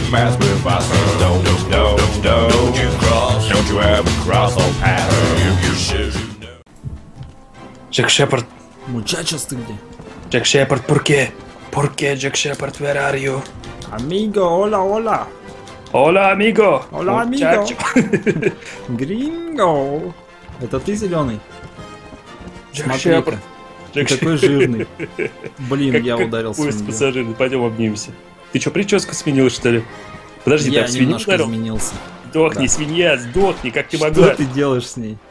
pass me faster. Don't you cross, don't you ever cross the path. You should know. Джек Шепард, Мучачес ты где? Джек Шепард, ¿por qué? ¿Por qué, Джек Шепард, where are you? Амиго, ола, ола. Hola, amigo. Hola, Muchacho. Гринго. Это ты зеленый? Джек Смотри-ка, Шепард. ты такой жирный. Блин, я Как ударился. поезд в неё. пассажиры, пойдем обнимемся. Ты что, прическу сменил, что ли? Подожди, Я так свинью немножко ударил? изменился. Сдохни, Да. свинья, сдохни, как ты Что могла? ты делаешь с ней?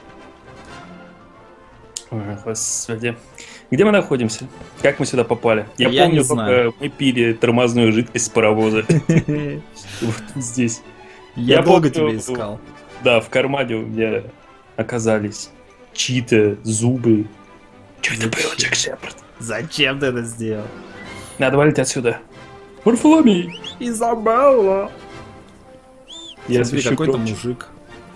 Ой, господи. Где мы находимся? Как мы сюда попали? Я Я помню, не знаю. мы пили тормозную жидкость с паровоза. Вот здесь. Я долго помню, тебя искал. Да, в кармане у меня оказались чьи-то зубы. Что это было, Джек Шепард? Зачем ты это сделал? Надо валить отсюда. Варфоломей! Изабелла. Я Смотри, свищу какой-то громче. мужик.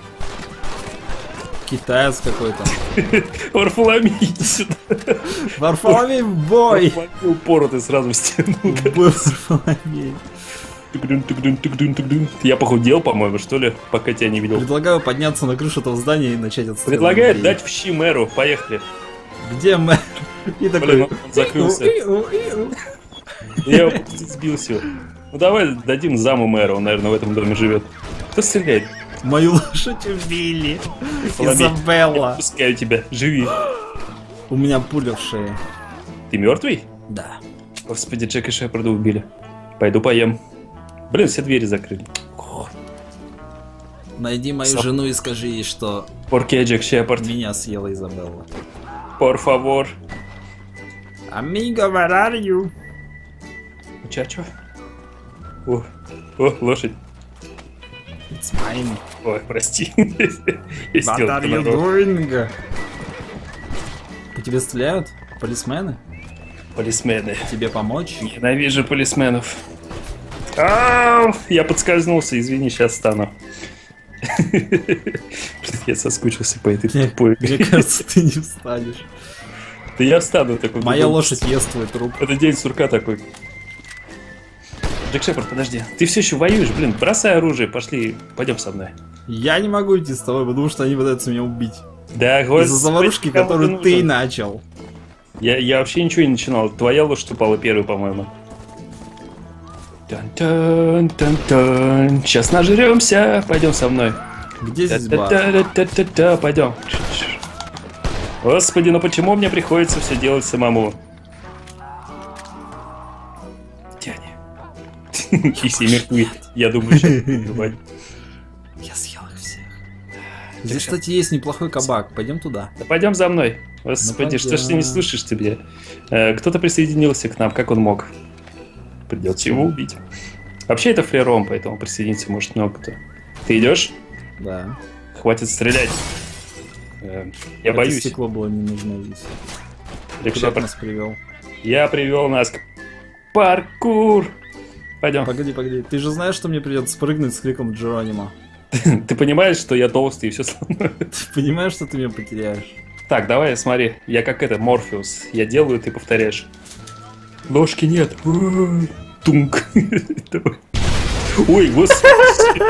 Китаец какой-то. Варфоломей, иди сюда. Варфоломей в бой! Варфоломей упоротый сразу в стену. Бой, Варфоломей. Тык-дун. Я похудел, по-моему, что ли, пока тебя не видел. Предлагаю подняться на крышу этого здания и начать отстрелять. Предлагает людей. дать в щи мэру. Поехали. Где мэр? И такой... Блин, он закрылся. Я его сбился. Ну давай дадим заму мэра, он, наверное, в этом доме живет. Кто стреляет? Мою лошадь убили. Варфоломей, я Изабелла. пускаю тебя, живи. У меня пуля в шее. Ты мертвый? Да. Господи, Джека Шепарда убили. Пойду поем. Блин, все двери закрыли. Найди мою Стоп. жену и скажи ей, что Порке, Джек Шепард. меня съела Изабелла. Por favor. Amigo, where are you? Мучачо. О, лошадь. It's mine. Ой, прости. Я What сделал are это you нарочно. doing? По тебе стреляют? Полисмены? Полисмены. Тебе помочь? Ненавижу полисменов. Ау! Я подскользнулся, извини, сейчас стану. Я соскучился по этой тупой. Мне кажется, ты не встанешь. Да я встану такой. Моя лошадь ест твой труп. Это день сурка такой. Джек Шепард, подожди. Ты все еще воюешь, блин, бросай оружие, пошли, пойдем со мной. Я не могу идти с тобой, потому что они пытаются меня убить. Да, Из-за господи, заварушки, кому которую ты нужен? начал. Я вообще ничего не начинал. Твоя лошадь упала первой, по-моему. Тан-тан-тан-тан. Сейчас нажремся. Пойдем со мной. Где здесь бар? Та-та-та-та-та-та. Пойдем. Господи, ну почему мне приходится все делать самому? Где они? И все мертвы. Я думаю, сейчас убивать. Я съел их всех. Здесь, кстати, есть неплохой кабак. Пойдем туда. Да пойдем за мной. Господи, Ну, что ж ты не пойдем. слышишь тебе? Кто-то присоединился к нам, как он мог? Придется его убить. Вообще это флером, поэтому присоединиться может много кто. Ты идешь? Да. Хватит стрелять. Я Это боюсь. стекло было не нужно здесь. Джек Куда ты Шепард, нас привел? я привел нас к паркур. Пойдем. Погоди, погоди. Ты же знаешь, что мне придется спрыгнуть с криком Джеронимо? Ты понимаешь, что я толстый и все сломаю? Ты понимаешь, что ты меня потеряешь? Так, давай, смотри. Я как это, Морфеус. Я делаю, ты повторяешь. Ложки нет. Ой, тунк. Давай. Ой, господи.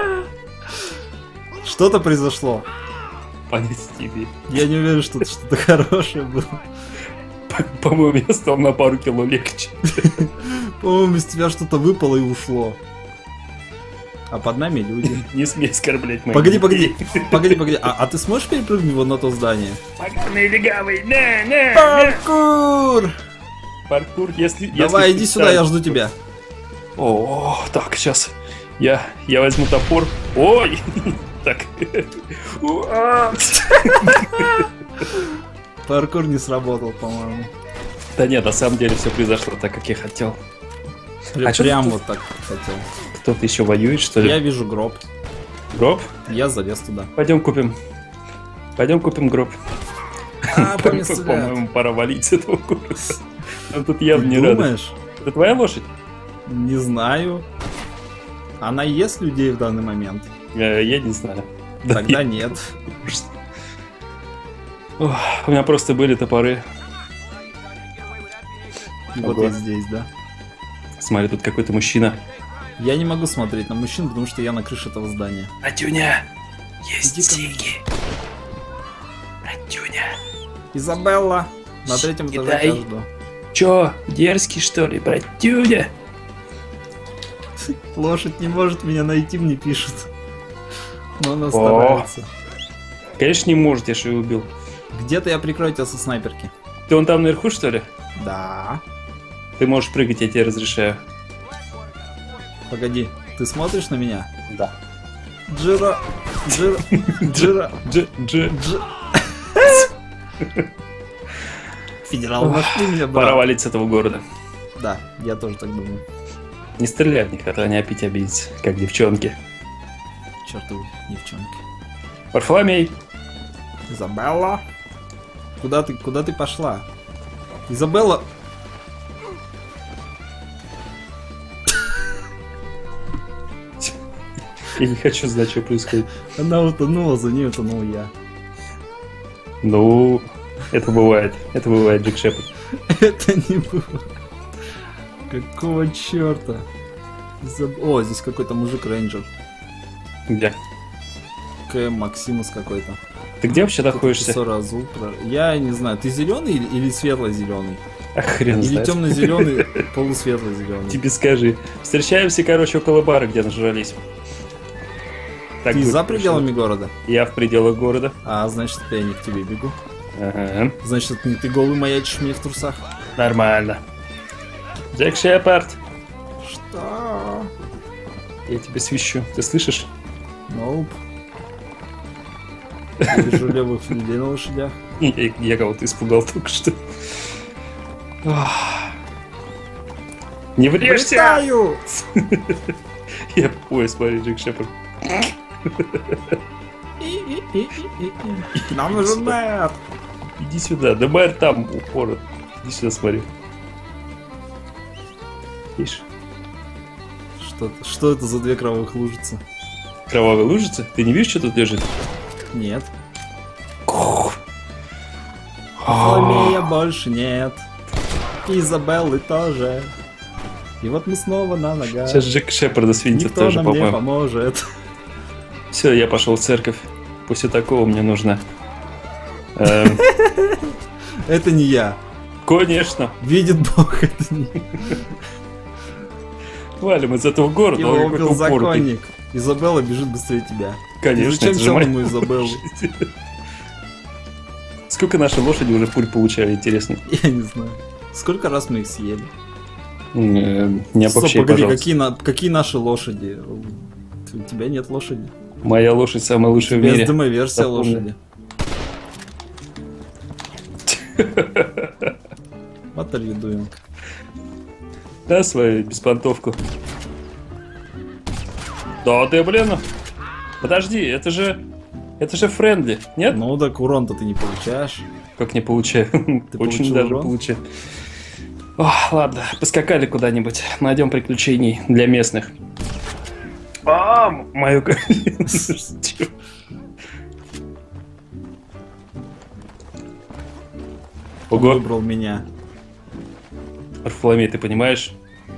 Что-то произошло. Понять тебе. Я не уверен, что это что-то хорошее было. По-моему, я стал на пару кило легче. По-моему, из тебя что-то выпало и ушло. А под нами люди. Не смей оскорблять моих Погоди, детей. погоди. Погоди, погоди. А ты сможешь перепрыгнуть вот на то здание? Поганый легавый. На. Паркур! Паркур, если... Давай, если иди ты сюда, так- я жду тебя. О, так, сейчас. Я возьму топор. Ой! Так. Паркур не сработал, по-моему. Да нет, на самом деле все произошло так, как я хотел. А чё Прям ты- вот так хотел. Кто-то еще воюет, что ли? Я вижу гроб. Гроб? Я залез туда. Пойдем купим. Пойдем купим гроб. А, по мне стреляют. По-моему, пора валить с этого города. Он тут явно не рады. Думаешь? Это твоя лошадь? Не знаю. Она ест людей в данный момент? Я не знаю. Да Тогда нет. нет. Ох, у меня просто были топоры. И вот Ого. я здесь, да? Смотри, тут какой-то мужчина. Я не могу смотреть на мужчин, потому что я на крыше этого здания. Братюня, есть Иди ко мне. деньги. Братюня. Изабелла! На третьем этаже Кидай. я жду. Чё, дерзкий что ли, братюня? Лошадь не может меня найти, мне пишут. Но она старается. Конечно не может, я же ее убил. Где-то я прикрою тебя со снайперки. Ты вон там наверху, что ли? Да. Ты можешь прыгать, я тебе разрешаю. Погоди, ты смотришь на меня? Да. Джира, Джира, Джира, Дж. Федерал, нашли меня, Пора брат. валить с этого города. Да, я тоже так думаю. Не стреляй в них, а то они опять обидятся, как девчонки. Чертовы девчонки. Варфоломей. Изабелла? Куда ты пошла? Изабелла! Я не хочу знать, что происходит. Она утонула, за ней утонул я. Ну, это бывает, Джек Шепард. Это не было. Какого черта? О, здесь какой-то мужик рейнджер. Где? КМ Максимус какой-то. Ты где вообще находишься? Я не знаю, ты зеленый или светло-зеленый? А хрен Или знает. темно-зеленый, полусветло-зеленый. Тебе скажи. Встречаемся, короче, около бара, где нажрались. Так Ты будет за пришло. пределами города? Я в пределах города. А, значит, это я не к тебе бегу. Ага. Значит, это не ты голый маячишь мне в трусах. Нормально. Джек Шепард, Что? я тебе свищу. Ты слышишь? Ноуп. Я вижу левых людей на лошадях. Я кого-то испугал только что. Ах. Не врежься! Вылетаю! Ой, смотри, Джек Шепард. К нам нужен мэр! Иди сюда. Да мэр там упорот. Иди сюда, смотри. Видишь? Что это за две кровавых лужицы? Кровавая лужица? Ты не видишь, что тут лежит? Нет. Кух. Фламея больше нет. Изабеллы тоже. И вот мы снова на ногах. Сейчас Джек Шепарда свинтит Никто тоже, нам не по-моему. поможет. Все, я пошел в церковь. После такого мне нужно... Это не я. Конечно. Видит Бог, это не я. Валим из этого города. Его он какой-то убил упоротый. законник. Изабелла бежит быстрее тебя. Конечно, И зачем это же темному моя Изабеллу? лошадь. Сколько наши лошади уже пуль получали, интересно? Я не знаю. Сколько раз мы их съели? Не Стоп, обобщай, погоди, пожалуйста. какие наши лошади? У тебя нет лошади. Моя лошадь самая лучшая в Без мире. демо-версия Запомни. лошади. What are you doing? Да, свою беспонтовку. Да ты, блин. Подожди, это же френдли, нет? Ну так урон-то ты не получаешь. Как не получаю. Ты Очень получил даже урон? получаю. Ох, ладно, поскакали куда-нибудь. Найдем приключений для местных. Мою колено. Чё? Он Ого, выбрал меня. Варфоломей, ты понимаешь?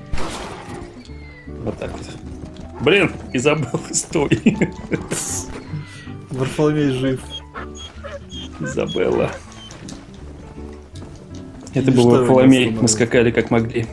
Вот так вот. Блин, и забыл, стой. Варфоломей жив. Изабелла. Это И был что его Варфоломей, остановило? мы скакали как могли.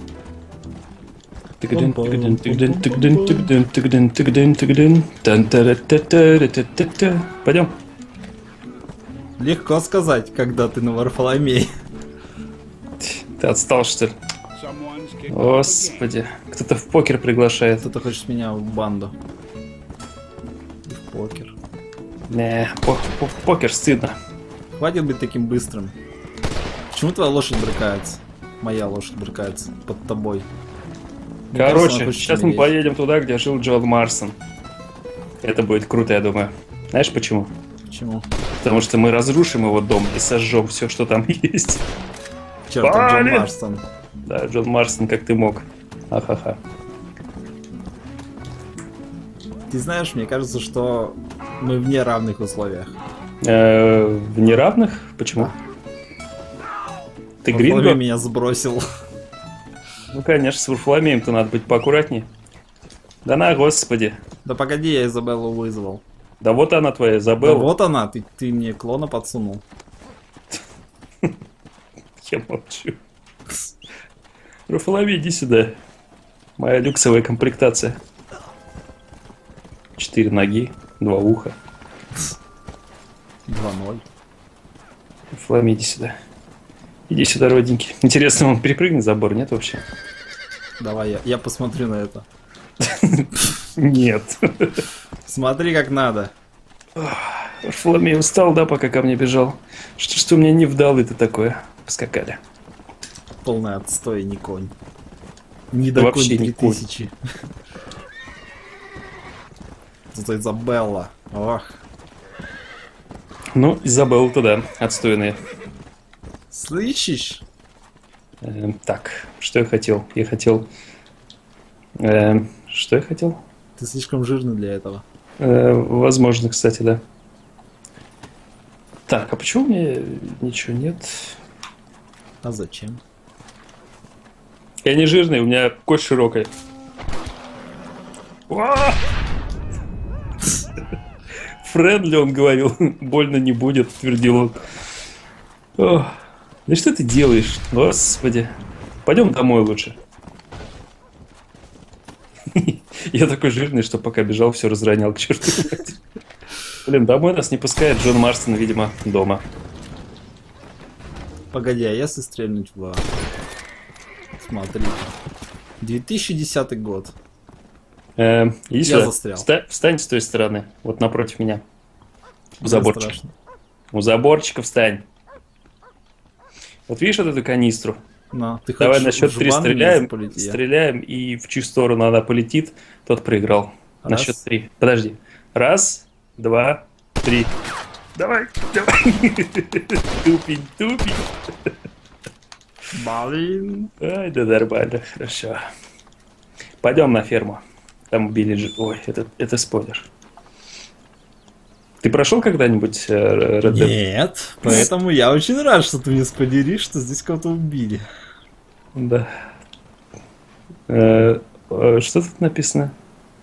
Пойдем. Легко сказать, когда ты на Варфоломей. Ты отстал, что ли? Господи, кто-то в покер приглашает. Кто-то хочет меня в банду. И в покер. Не, покер стыдно. Хватит быть таким быстрым. Почему твоя лошадь брыкается? Моя лошадь брыкается под тобой. Мне кажется, она Короче, хочет сейчас меня мы есть. поедем туда, где жил Джон Марсон. Это будет круто, я думаю. Знаешь почему? Почему? Потому что мы разрушим его дом и сожжем все, что там есть. Черт, Джон Блин! Марстон. Да, Джон Марсон, как ты мог. Ахаха. Ты знаешь, мне кажется, что мы в неравных условиях. В неравных? Почему? Ты Варфоломей Гринго? меня сбросил. Ну, конечно, с Варфоломеем-то надо быть поаккуратнее. Да на, господи. Да погоди, я Изабеллу вызвал. Да вот она твоя, Да забыл. вот она, ты мне клона подсунул. Я молчу. Рафалови, иди сюда. Моя люксовая комплектация. 4 ноги, 2 уха. 2-0. Рафалови, иди сюда. Иди сюда, родненький. Интересно, он перепрыгнет забор, нет вообще? Давай, я посмотрю на это. Нет. Смотри, как надо. Рафалови устал, да, пока ко мне бежал. Что у меня не вдалы ты такое? Поскакали. Полный отстой, не конь. Не Да до вообще конь не конь. 3000. Зато Изабелла. Ох. Ну, Изабелла туда, отстойные. Слышишь? Так, что я хотел? Я хотел... что я хотел? Ты слишком жирный для этого. Возможно, кстати, да. Так, а почему у меня ничего нет? А зачем? Я не жирный, у меня кость широкая. Уа! Френдли, он говорил, больно не будет, твердил он. Ох, да что ты делаешь, господи. Пойдем домой лучше. Я такой жирный, что пока бежал, все разронял к черту. Блин, домой нас не пускает Джон Марстон, видимо, дома. Погоди, а если стрельнуть в... Смотри. 2010 год. Иди сюда. застрял. Встань с той стороны, вот напротив меня. У Мне заборчика. страшно. У заборчика встань. Вот видишь вот эту канистру? На, ты Давай хочешь на счет в 3 жбан стреляем, мне полететь? стреляем, и в чью сторону она полетит, тот проиграл. На Раз. счет 3. Подожди. 1, 2, 3. Давай, давай. Тупень, тупень. Блин. Ай, да нормально, хорошо. Пойдем на ферму. Там убили... Ой, это спойлер. Ты прошел когда-нибудь Red Dead? Нет, поэтому я очень рад, что ты мне спойлеришь, что здесь кого-то убили. Да. Что тут написано?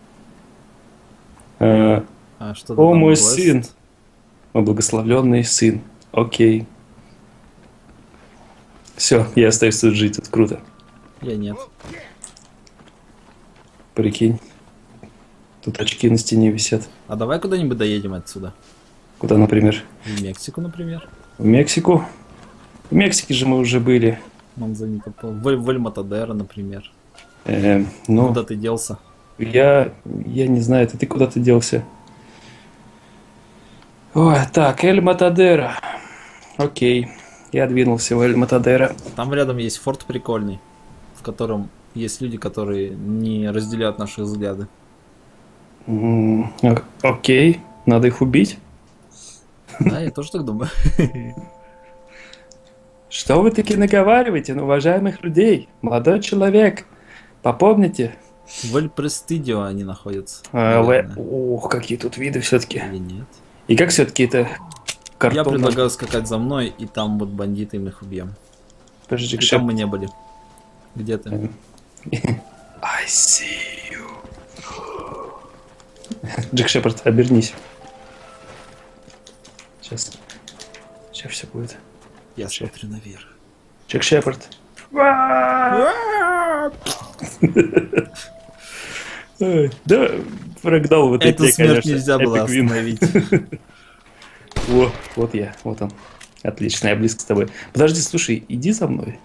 А что ты О, там мой blessed? сын. Мой благословленный сын. Окей. Все, я остаюсь тут жить, это круто. Я нет. Прикинь. Тут очки на стене висят. А давай куда-нибудь доедем отсюда. Куда, например? В Мексику, например. В Мексику? В Мексике же мы уже были. Манзанита, в Эль-Матадеро, например. Ну, Куда ты делся? я не знаю, ты куда ты делся? Ой, так, Эль Матадеро. Окей, я двинулся в Эль Матадеро. Там рядом есть форт прикольный, в котором есть люди, которые не разделяют наши взгляды. Окей, надо их убить. Да, я тоже так думаю. Что вы таки наговариваете на уважаемых людей? Молодой человек, попомните. В Эль-Престидио они находятся. наверное. Ох, какие тут виды все-таки. Или нет? И как все-таки это Я картон? предлагаю скакать за мной, и там вот бандиты, мы их убьем. Подожди, И там мы не были. Где ты? I see you. Джек Шепард, обернись. Сейчас все будет. Я смотрю наверх. Джек Шепард. Ой, да, фрагдал в этой Эту игре, смерть конечно, нельзя было Epic Win. остановить. Вот я, вот он. Отлично, я близко с тобой. Подожди, слушай, иди за мной.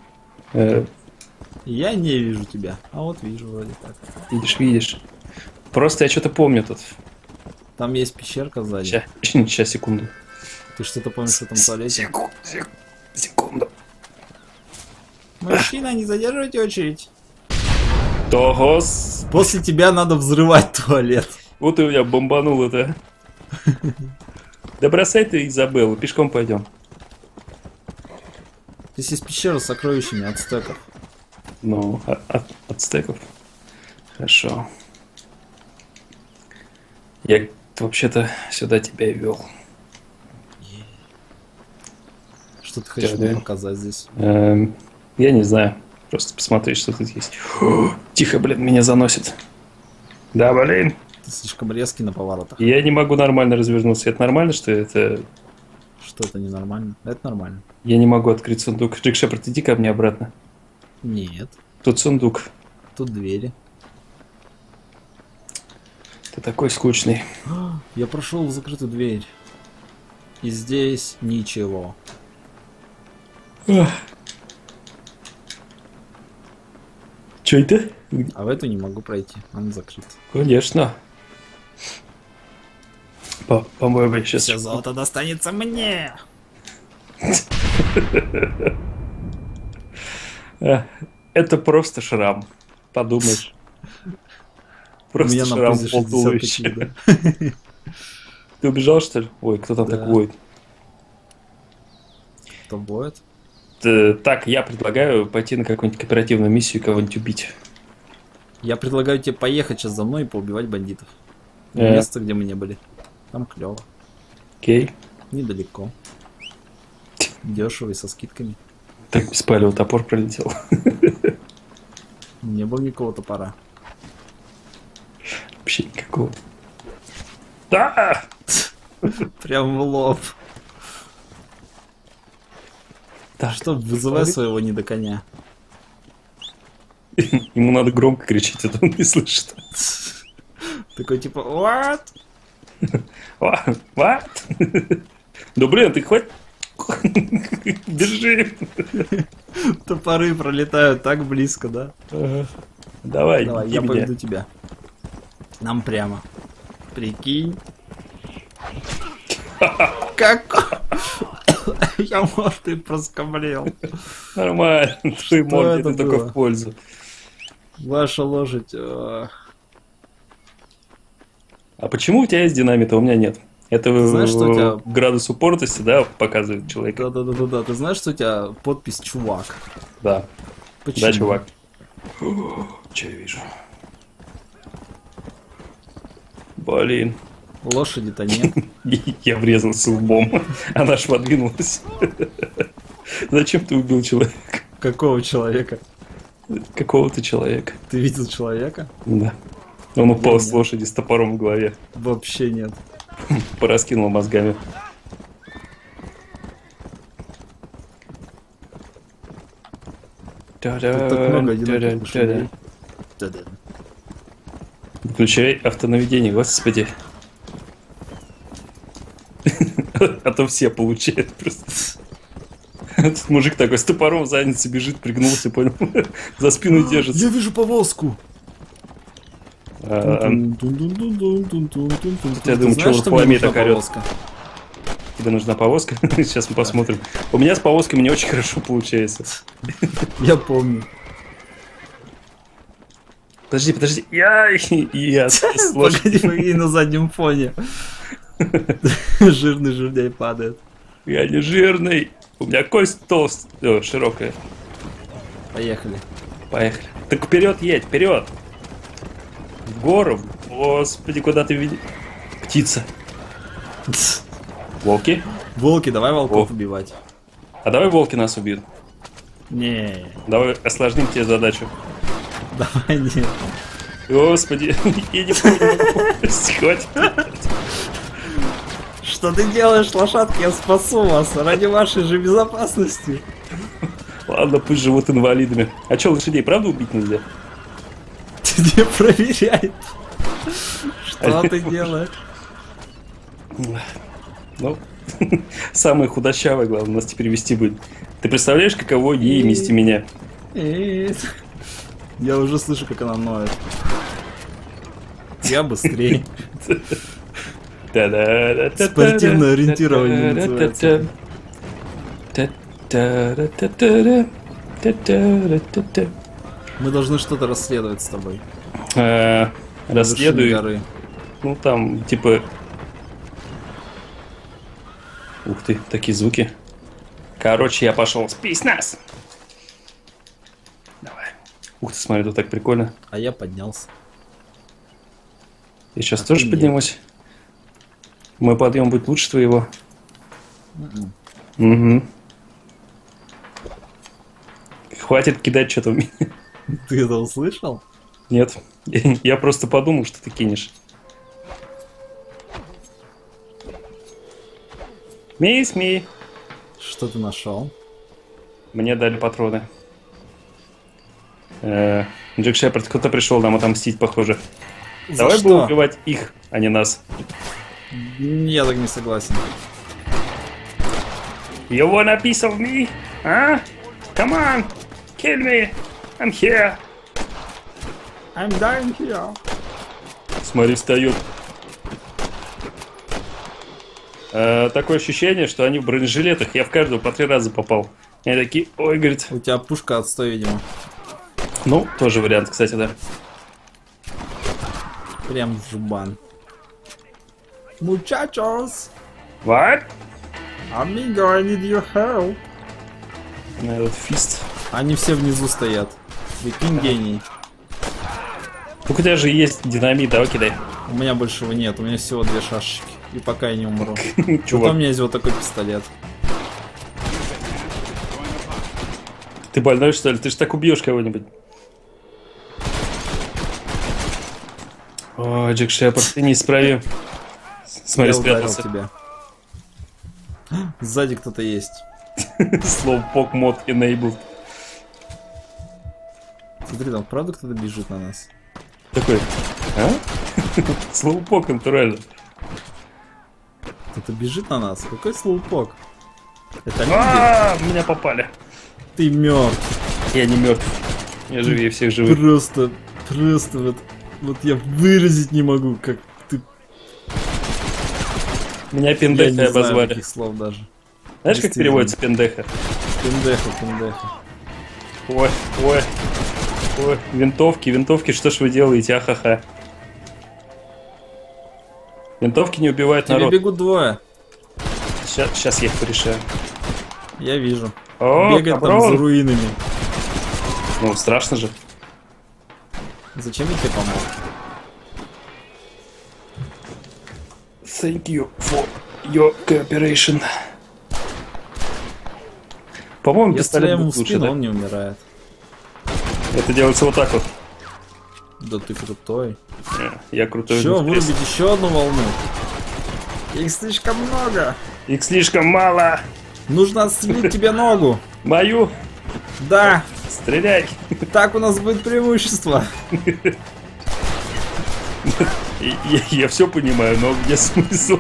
Я не вижу тебя. А вот вижу вроде так. Видишь. Просто я что-то помню тут. Там есть пещерка сзади. Сейчас, секунду. Ты что-то помнишь в этом туалете? Секунду. Мужчина, не задерживайте очередь. Тогос. После тебя надо взрывать туалет. Вот и у меня бомбанул это. Да бросай ты Изабеллу, пешком пойдем. Здесь есть пещера с сокровищами от стеков. Ну, от стеков. Хорошо. Я вообще-то сюда тебя и вел. Что ты хочешь Да. мне показать здесь? Я не знаю. Просто посмотреть, что тут есть. Тихо, блин, меня заносит. Да, блин. Ты слишком резкий на поворотах. Я не могу нормально развернуться. Это нормально, что это... Что это ненормально? Это нормально. Я не могу открыть сундук. Джек Шепард, иди ко мне обратно. Нет. Тут сундук. Тут двери. Ты такой скучный. Я прошел в закрытую дверь. И здесь ничего. Че это? А в эту не могу пройти. Она закрыта. Конечно. По-моему, я сейчас... Все золото достанется мне. Это просто шрам. Подумаешь. Просто У меня на шрам пузе в пол 60 туловища. такие, да? Ты убежал, что ли? Ой, кто там Да. так воет? Кто будет? Так, я предлагаю пойти на какую-нибудь кооперативную миссию и кого-нибудь убить. Я предлагаю тебе поехать сейчас за мной и поубивать бандитов. Э. Место, где мы не были. Там клево. Окей. Недалеко. Дешево и со скидками. Так без палева топор пролетел. Не было никакого топора. Вообще никакого. Да! Прям в лоб. Так, Что, вызывай своего не до коня. ему надо громко кричать, а то он не слышит. Такой типа, what? What? Да блин, ты хоть... Бежи. Топоры пролетают так близко, да? Давай, Давай, иди я меня. поведу тебя. Нам прямо. Прикинь. Как? Я мордой проскоблел. Нормально. Ты морде, это ты только было? в пользу. Ваша лошадь. А почему у тебя есть динамит, а у меня нет? Это знаешь, что у тебя- градус упоротости, да, показывает человека? Да-да-да-да. Ты знаешь, что у тебя подпись чувак? Да. Почему? Да, чувак. Че я вижу? Блин. Лошади-то нет. Я врезался лбом. Она ж подвинулась. Зачем ты убил человека? Какого человека? Какого-то человека. Ты видел человека? Да. Он упал с нет. лошади с топором в голове. Вообще нет. Пораскинул мозгами. Тут так много одиноких лошадей. Включай автонаведение, господи. А то все получают просто. Тут мужик такой с топором в заднице бежит, пригнулся, понял? За спину держится. Я вижу повозку. Я Я думаю, что в Варфоломей так орёт. Тебе нужна повозка? Сейчас мы посмотрим. У меня с повозками не очень хорошо получается. Я помню. Подожди. Я Погоди, погоди, на заднем фоне. Жирный жердяй падает. Я не жирный. У меня кость толстая, широкая. Поехали. Поехали. Так вперед едь, вперед. В гору. Господи, куда ты видишь? Птица. Волки. Волки, давай волков О. убивать. А давай волки нас убьют. Не, Давай осложним тебе задачу. давай нет. Господи, я не помню. Хватит. Что ты делаешь, лошадки? Я спасу вас ради вашей же безопасности. Ладно, пусть живут инвалидами. А что, лошадей правда убить нельзя? Ты не проверяй. Что ты делаешь? Ну, самая худощавая, главное, нас теперь вести будет. Ты представляешь, каково ей вместе меня? Я уже слышу, как она ноет. Я быстрее. Спортивное ориентирование называется. Мы должны что-то расследовать с тобой. На вершине Расследуй. горы. Ну, там, типа... Ух ты, такие звуки. Короче, я пошел. Спись-нас! Давай. Ух ты, смотри, тут так прикольно. А я поднялся. Я сейчас А тоже ты нет. поднимусь. Мой подъем будет лучше твоего. Угу. Хватит кидать что-то в меня. Ты это услышал? Нет. Я просто подумал, что ты кинешь. Мисс Ми. Что ты нашел? Мне дали патроны. Джек Шепард, кто-то пришел нам отомстить, похоже. Давай что? будем убивать их, а не нас. Я так не согласен. You want a piece of me? А? Come on! Kill me! I'm here! I'm dying here. Смотри, встает. Такое ощущение, что они в бронежилетах. Я в каждого по 3 раза попал. Они такие, ой, говорит. У тебя пушка отстой, видимо. Ну, тоже вариант, кстати, да. Прям в жбан. Muchachos! What? Amigo, I need your help. Вот фист. Они все внизу стоят. Прикинь, гений. Ну, у тебя же есть динамит, давай кидай. У меня большего нет, у меня всего 2 шашечки. И пока я не умру. Потом у Чувак, меня есть вот такой пистолет. ты больной, что ли? Ты же так убьешь кого-нибудь. О, Джек Шепард, ты неисправим. Смотри, Я ударил спрятался. тебя. Сзади кто-то есть. Slowpoke мод enabled. Смотри, там правда кто-то бежит на нас? Такой, а? Slowpoke, натурально. Кто-то бежит на нас? Какой слоупок? Это люди? Меня попали. Ты мертв. Я не мертв. Я живее всех живых. Просто вот я выразить не могу, как ты. Меня Я пендехой не знаю обозвали. таких слов даже. Знаешь, как Действительно. переводится пендеха? Пендеха. Ой, ой, ой. Винтовки, что ж вы делаете, ахаха. Винтовки не убивают Тебе народ. бегут 2. Сейчас я их порешаю. Я вижу. О, Бегает там каброн. за руинами. Ну, страшно же. Зачем я тебе помог? Thank you for your cooperation. По-моему, Я пистолет стреляю ему в будет лучше, спину, да? он не умирает. Это делается вот так вот. Да ты крутой. Я крутой. Все, иду вперед. вырубить еще одну волну. Их слишком много. Их слишком мало. Нужно отстрелить тебе ногу. Мою. Да, Стреляй. так у нас будет преимущество. Я все понимаю, но где смысл?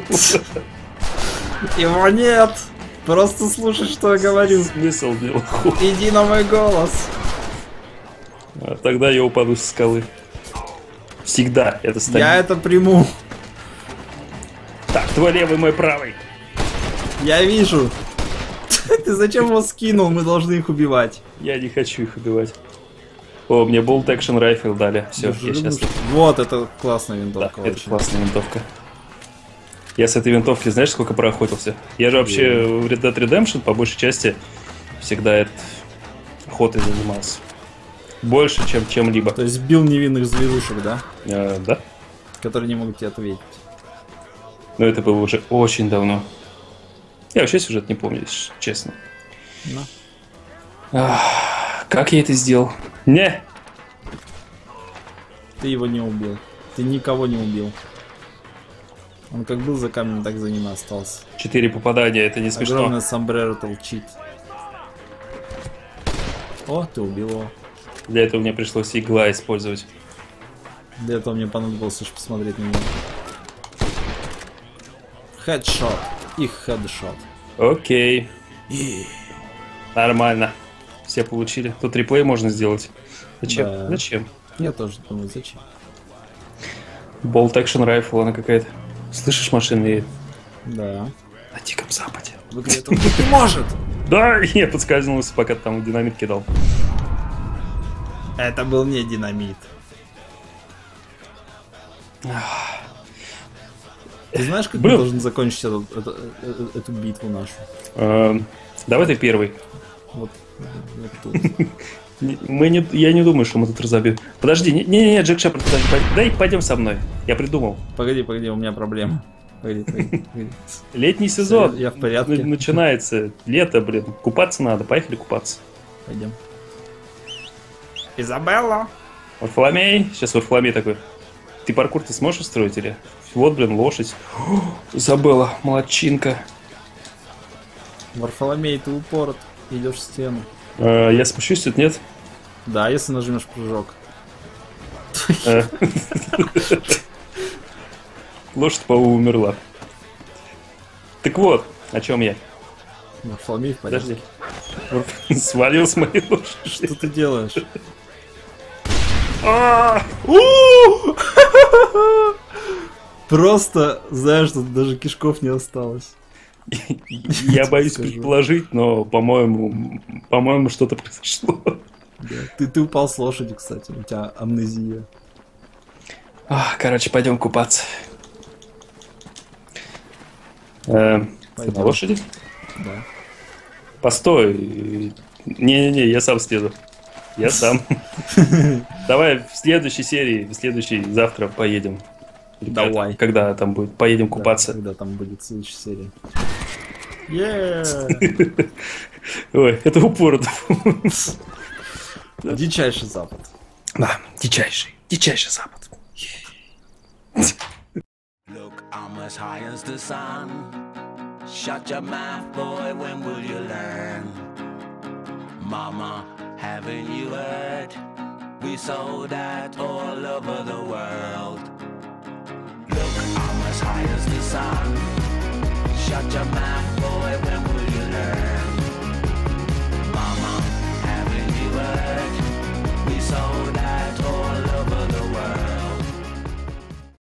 Его нет. Просто слушай, что я говорю. Смысл делал. Иди на мой голос. А тогда я упаду со скалы. Всегда это Я станет. это приму. Так, твой левый, мой правый. Я вижу. Ты зачем его скинул? Мы должны их убивать. Я не хочу их убивать. О, мне Bolt Action Rifle дали. Все, я счастлив. Вот, это классная Да, винтовка. это очень. классная винтовка. Я с этой винтовки, знаешь, сколько проохотился? Я же вообще в Red Dead Redemption, по большей части, всегда охотой занимался. Больше, чем чем-либо. То есть бил невинных зверушек, да? Да? Которые не могут тебе ответить. Но это было уже очень давно. Я вообще сюжет не помню, если честно. Ну. Как я это сделал? Не! Ты его не убил. Ты никого не убил. Он как был за камнем, так за ним и остался. 4 попадания, это не смешно. Огромный сомбреро толчит. О, ты убил его. Для этого мне пришлось игла использовать. Для этого мне понадобилось лишь посмотреть на него. Хедшот. И хедшот. Окей. Нормально. Все получили. Тут реплей можно сделать. Зачем? Да. Зачем? Я тоже думаю, зачем? Bolt Action Rifle, она какая-то. Слышишь, машины едет? Да. На Диком Западе. Выглядит он не может! Да, я подскользнулся, пока там динамит кидал. Это был не динамит. Ты знаешь, как мы Был. должны закончить эту битву нашу? Давай ты первый. Вот тут. Я не думаю, что мы тут разобьем. Подожди, не, Джек Шепард, дай пойдем со мной. Я придумал. Погоди, у меня проблема. Погоди. Летний сезон. Я в порядке. Начинается. Лето, блин. Купаться надо. Поехали купаться. Пойдем. Изабелла! Варфоломей. Сейчас Варфоломей такой. Ты паркур ты сможешь устроить или? Вот, блин, лошадь. Забыла, молодчинка. Варфоломей, ты упорот. Идешь в стену. Я спущусь, тут нет? Да, если нажмешь прыжок. Э. Лошадь, по-моему, умерла. Так вот, о чем я. Варфоломей в порядке. Подожди. Свалил с моей лошади. Что ты делаешь? Просто, знаешь, тут даже кишков не осталось. Я боюсь предположить, но, по-моему, что-то произошло. Да. Ты упал с лошади, кстати, у тебя амнезия. Короче, пойдем купаться. Ты на Пойдем. лошади? Да. Постой. Не-не-не, я сам слезу. Я сам. Давай в следующей серии, завтра поедем. Или Давай. Когда там будет, поедем Да, купаться. когда там будет следующая серия. Ой, это упорно. Дичайший запад. Да, дичайший запад. Look, I'm as high as the sun. Shut your mouth, boy, when will you learn? Mama, haven't you heard? We sold out all over the world. Look, I'm as high as the sun. Shut your mouth.